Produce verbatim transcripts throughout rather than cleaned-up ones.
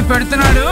పెడుతున్నాడు।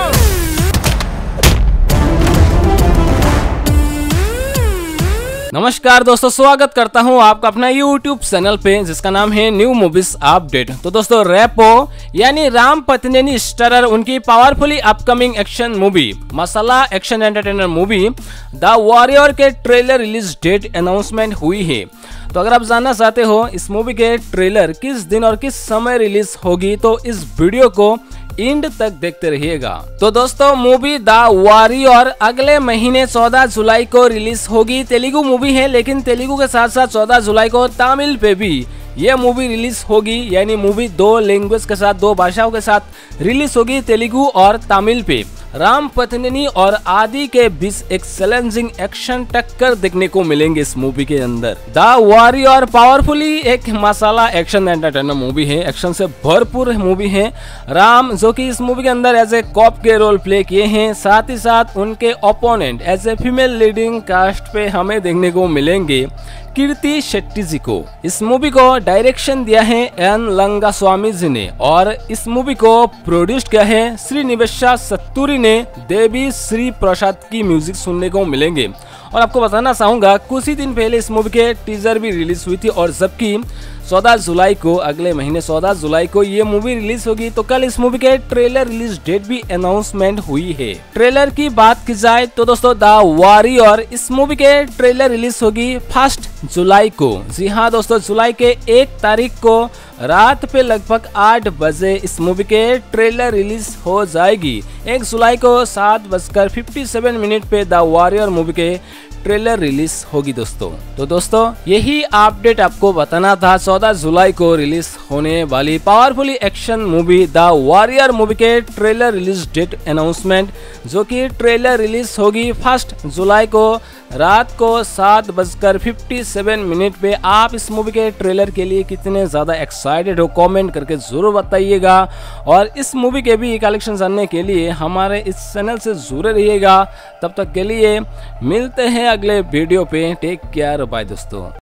नमस्कार दोस्तों, स्वागत करता हूं आपका अपना यूट्यूब चैनल पे जिसका नाम है न्यू मूवीज अपडेट। तो दोस्तों, रेपो यानी राम पतनेनी स्टारर उनकी powerfully upcoming action movie masala action entertainer movie the warrior के ट्रेलर रिलीज डेट अनाउंसमेंट हुई है। तो अगर आप जानना चाहते हो इस मूवी के ट्रेलर किस दिन और किस समय रिलीज होगी तो इस वीडियो को एंड तक देखते रहिएगा। तो दोस्तों, मूवी द वॉरियर अगले महीने चौदह जुलाई को रिलीज होगी। तेलुगु मूवी है, लेकिन तेलुगु के साथ साथ चौदह जुलाई को तमिल पे भी ये मूवी रिलीज होगी। यानी मूवी दो लैंग्वेज के साथ, दो भाषाओं के साथ रिलीज होगी, तेलुगु और तमिल पे। राम पतनेनी और आदि के बीच एक चैलेंजिंग एक्शन टक्कर देखने को मिलेंगे इस मूवी के अंदर। द वॉरियर पावरफुली एक मसाला एक्शन एंटरटेनर मूवी है, एक्शन से भरपूर मूवी है। राम जो कि इस मूवी के अंदर एज ए कॉप के रोल प्ले किए हैं, साथ ही साथ उनके opponent as a female leading cast पे हमें देखने को मिलेंगे कीर्ति शेट्टी जी को। इस मूवी को डायरेक्शन दिया है एन लंगास्वामी जी ने और इस मूवी को प्रोड्यूस किया है श्रीनिवासा सत्तूरी ने। देवी श्री प्रसाद की म्यूजिक सुनने को मिलेंगे। और आपको बताना चाहूंगा, कुछ ही दिन पहले इस मूवी के टीजर भी रिलीज हुई थी और जबकि चौदह जुलाई को, अगले महीने चौदह जुलाई को ये मूवी रिलीज होगी, तो कल इस मूवी के ट्रेलर रिलीज डेट भी अनाउंसमेंट हुई है। ट्रेलर की बात की जाए तो दोस्तों, द वॉरियर इस मूवी के ट्रेलर रिलीज होगी फर्स्ट जुलाई को। जी हाँ दोस्तों, जुलाई के एक तारीख को रात पे लगभग आठ बजे इस मूवी के ट्रेलर रिलीज हो जाएगी। एक जुलाई को सात बजकर फिफ्टी सेवन मिनट पे द वॉरियर मूवी के ट्रेलर रिलीज होगी दोस्तों। तो दोस्तों, यही अपडेट आपको बताना था चौदह जुलाई को रिलीज होने वाली powerfully action movie the warrior movie के ट्रेलर रिलीज डेट अनाउंसमेंट, जो कि ट्रेलर रिलीज होगी फर्स्ट जुलाई को रात को सात बजकर फिफ्टी सेवन मिनट पे। आप इस मूवी के ट्रेलर के लिए कितने ज्यादा एक्साइटेड हो कमेंट करके जरूर बताइएगा। और इस मूवी के भी कलेक्शन जानने के लिए हमारे इस चैनल से जुड़े रहिएगा। तब तक के लिए मिलते हैं अगले वीडियो पे। टेक केयर, बाय दोस्तों।